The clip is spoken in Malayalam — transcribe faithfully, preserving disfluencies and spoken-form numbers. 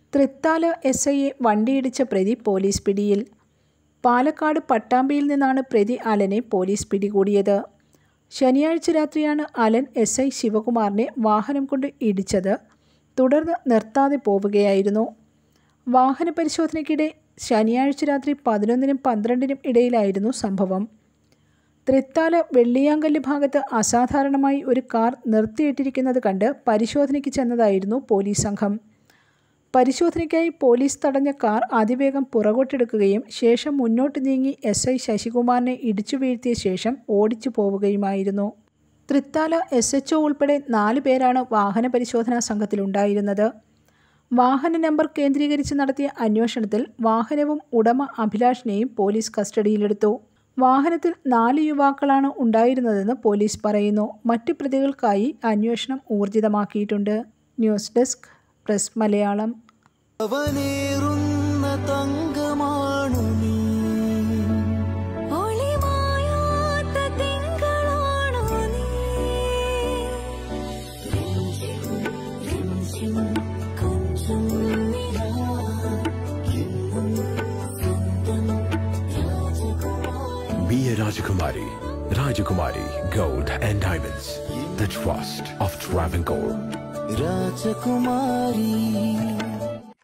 തൃത്താല എസ് ഐയെ വണ്ടിയിടിച്ച പ്രതി പോലീസ് പിടിയിൽ. പാലക്കാട് പട്ടാമ്പിയിൽ നിന്നാണ് പ്രതി അലനെ പോലീസ് പിടികൂടിയത്. ശനിയാഴ്ച രാത്രിയാണ് അലൻ എസ് ഐ ശിവകുമാറിനെ വാഹനം കൊണ്ട് ഇടിച്ചത്. തുടർന്ന് നിർത്താതെ പോവുകയായിരുന്നു. വാഹന പരിശോധനയ്ക്കിടെ ശനിയാഴ്ച രാത്രി പതിനൊന്നിനും പന്ത്രണ്ടിനും ഇടയിലായിരുന്നു സംഭവം. തൃത്താല വെള്ളിയാങ്കല്ല് ഭാഗത്ത് അസാധാരണമായി ഒരു കാർ നിർത്തിയിട്ടിരിക്കുന്നത് കണ്ട് പരിശോധനയ്ക്ക് ചെന്നതായിരുന്നു പോലീസ് സംഘം. പരിശോധനയ്ക്കായി പോലീസ് തടഞ്ഞ കാർ അതിവേഗം പുറകോട്ടെടുക്കുകയും ശേഷം മുന്നോട്ട് നീങ്ങി എസ് ഐ ശശികുമാറിനെ ഇടിച്ചു വീഴ്ത്തിയ ശേഷം ഓടിച്ചു പോവുകയുമായിരുന്നു. തൃത്താല എസ് എച്ച് ഒ ഉൾപ്പെടെ നാല് പേരാണ് വാഹന പരിശോധനാ സംഘത്തിലുണ്ടായിരുന്നത്. വാഹന നമ്പർ കേന്ദ്രീകരിച്ച് നടത്തിയ അന്വേഷണത്തിൽ വാഹനവും ഉടമ അഭിലാഷിനെയും പോലീസ് കസ്റ്റഡിയിലെടുത്തു. വാഹനത്തിൽ നാല് യുവാക്കളാണ് ഉണ്ടായിരുന്നതെന്ന് പോലീസ് പറയുന്നു. മറ്റ് പ്രതികൾക്കായി അന്വേഷണം ഊർജിതമാക്കിയിട്ടുണ്ട്. News desk press Malayalam. Be a Rajakumari. Rajakumari Gold and Diamonds. The trust of Travancore. Rajakumari.